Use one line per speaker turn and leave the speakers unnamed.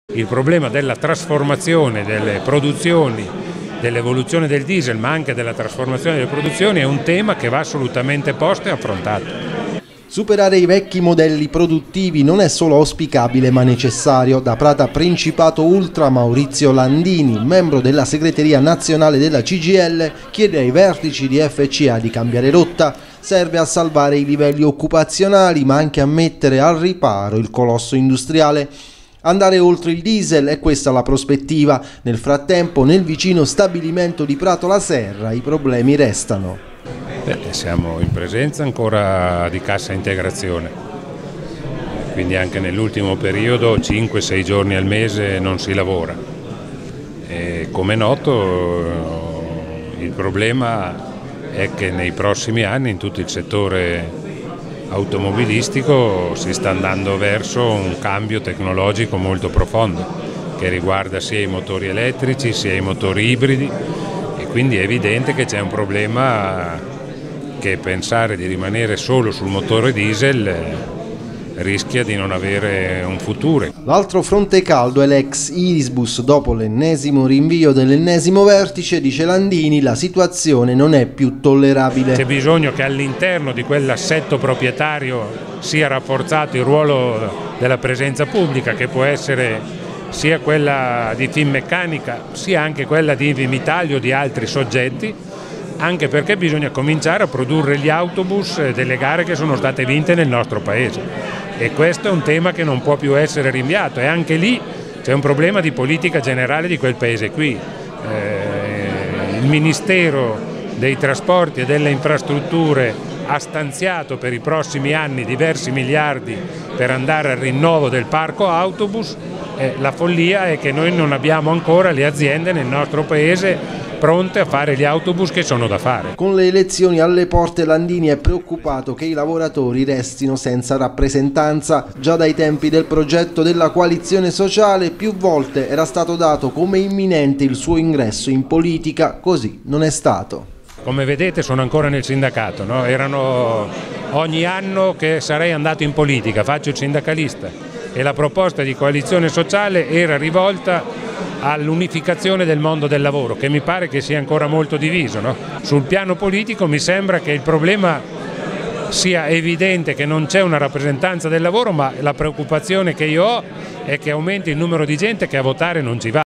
Il problema della trasformazione delle produzioni, dell'evoluzione del diesel, ma anche della trasformazione delle produzioni, è un tema che va assolutamente posto e affrontato.
Superare i vecchi modelli produttivi non è solo auspicabile ma necessario. Da Prata Principato Ultra Maurizio Landini, membro della segreteria nazionale della CGIL, chiede ai vertici di FCA di cambiare rotta. Serve a salvare i livelli occupazionali ma anche a mettere al riparo il colosso industriale. Andare oltre il diesel è questa la prospettiva. Nel frattempo nel vicino stabilimento di Prato la Serra i problemi restano.
Siamo in presenza ancora di cassa integrazione, quindi anche nell'ultimo periodo 5-6 giorni al mese non si lavora. E come è noto il problema è che nei prossimi anni in tutto il settore automobilistico si sta andando verso un cambio tecnologico molto profondo che riguarda sia i motori elettrici sia i motori ibridi, e quindi è evidente che c'è un problema che pensare di rimanere solo sul motore diesel rischia di non avere un futuro.
L'altro fronte caldo è l'ex Irisbus. Dopo l'ennesimo rinvio dell'ennesimo vertice, dice Landini, la situazione non è più tollerabile.
C'è bisogno che all'interno di quell'assetto proprietario sia rafforzato il ruolo della presenza pubblica, che può essere sia quella di Finmeccanica sia anche quella di Invitalia o di altri soggetti, anche perché bisogna cominciare a produrre gli autobus delle gare che sono state vinte nel nostro paese, e questo è un tema che non può più essere rinviato, e anche lì c'è un problema di politica generale di quel paese qui. Il Ministero dei Trasporti e delle Infrastrutture ha stanziato per i prossimi anni diversi miliardi per andare al rinnovo del parco autobus. La follia è che noi non abbiamo ancora le aziende nel nostro paese pronte a fare gli autobus che sono da fare.
Con le elezioni alle porte, Landini è preoccupato che i lavoratori restino senza rappresentanza. Già dai tempi del progetto della coalizione sociale più volte era stato dato come imminente il suo ingresso in politica, così non è stato.
Come vedete sono ancora nel sindacato, no? Erano ogni anno che sarei andato in politica, faccio il sindacalista, e la proposta di coalizione sociale era rivolta all'unificazione del mondo del lavoro, che mi pare che sia ancora molto diviso, no? Sul piano politico mi sembra che il problema sia evidente, che non c'è una rappresentanza del lavoro, ma la preoccupazione che io ho è che aumenti il numero di gente che a votare non ci va.